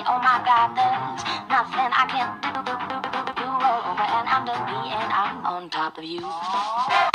oh my God, there's nothing I can do. You're over and under me, and I'm on top of you.